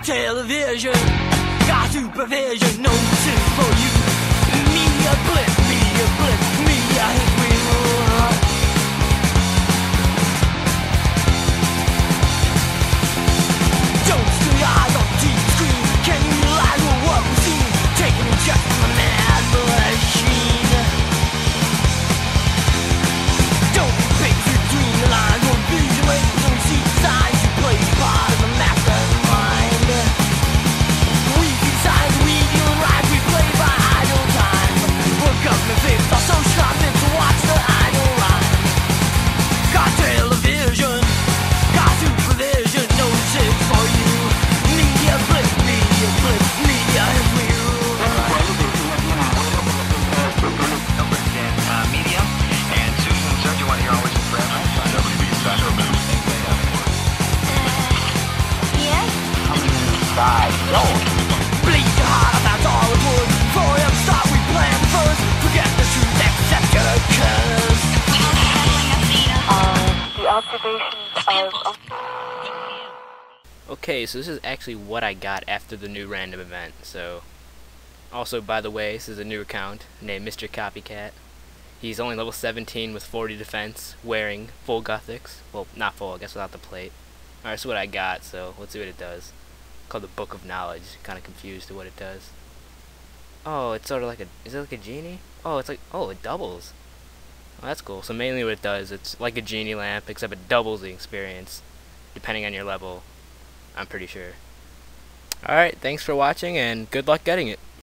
television, got supervision, no shit for you. Me a blip, me a blip, me a hit wheel. Don't string eyes on TV screen, can you realize what we've seen? Taking a check from a mad machine. Don't be big to dream the lines won't be your way. Don't see signs, you play part of the mastermind. We decide, we deal right, we play by idle time. We're government fixed, our social content to watch the idle rhyme. Got television, got supervision, no shit for you. Media blip, media blip, media hit wheel. Media, and Susan and Sergio, one of your always impressed. Yes? Bleed your heart, that's all it would. Before we ever start, we plan first. Forget the truth, accept your curse. The observations of... Okay, so this is actually what I got after the new random event. So, also by the way, this is a new account named Mr. Copycat. He's only level 17 with 40 defense, wearing full guthix. Well, not full, I guess without the plate. Alright, that's what I got, so let's see what it does. Called the Book of Knowledge. Kind of confused to what it does. Oh, it's sort of like a... Is it like a genie? Oh, it's like... Oh, it doubles. Oh, that's cool. So mainly what it does, it's like a genie lamp, except it doubles the experience, depending on your level, I'm pretty sure. Alright, thanks for watching, and good luck getting it.